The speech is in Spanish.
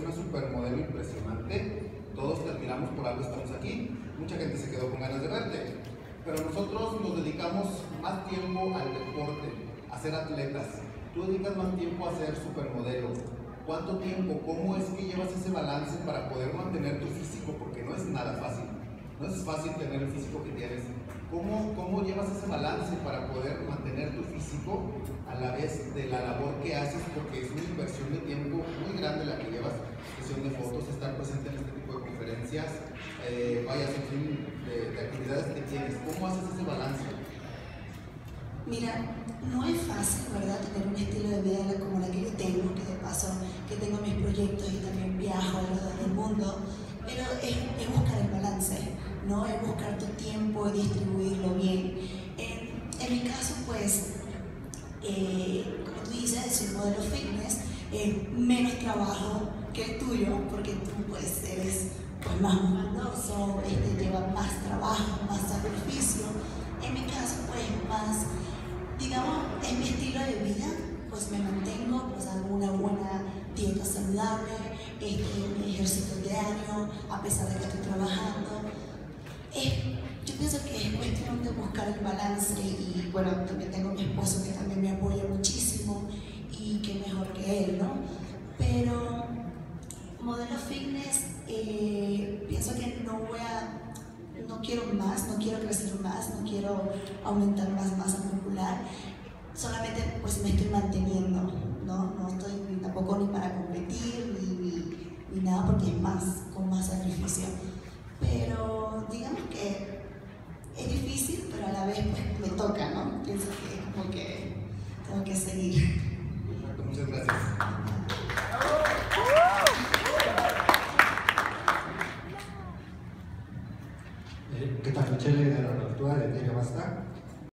una supermodelo impresionante. Todos te admiramos, por algo estamos aquí. Mucha gente se quedó con ganas de verte. Pero nosotros nos dedicamos más tiempo al deporte, a ser atletas. Tú dedicas más tiempo a ser supermodelo. ¿Cuánto tiempo? ¿Cómo es que llevas ese balance para poder mantener tu físico? Porque no es nada fácil. No es fácil tener el físico que tienes. ¿Cómo llevas ese balance para poder mantener tu físico a la vez de la labor que haces? Porque es una inversión de tiempo muy grande la que llevas, sesión de fotos, estar presente en este tipo de conferencias, vayas, en fin, de actividades que tienes. ¿Cómo haces ese balance? Mira, no es fácil, ¿verdad?, tener un estilo de vida como la que yo tengo, que de paso que tengo mis proyectos y también viajo alrededor del mundo, pero es buscar el balance, ¿no? Es buscar tu tiempo y distribuirlo bien. En mi caso, pues, como tú dices, soy modelo fitness, menos trabajo que el tuyo, porque tú pues eres pues, más musculoso, lleva más trabajo, más sacrificio. En mi caso, pues, más, digamos, en mi estilo de vida, pues me mantengo, pues hago una buena dieta saludable, mi ejercicio diario, a pesar de que estoy trabajando. Yo pienso que es cuestión de buscar el balance y bueno, también tengo a mi esposo que también me apoya muchísimo y que mejor que él, ¿no? Pero modelo fitness, pienso que no quiero más, no quiero crecer más, no quiero aumentar más masa muscular, solamente pues me estoy manteniendo, ¿no? No estoy tampoco ni para competir ni nada porque es más, con más sacrificio. Pero digamos que es difícil, pero a la vez pues me toca, ¿no? Pienso que es como que tengo que seguir. Perfecto, muchas gracias. ¿Qué tal, Michele? De la Cultura de Tiene Basta.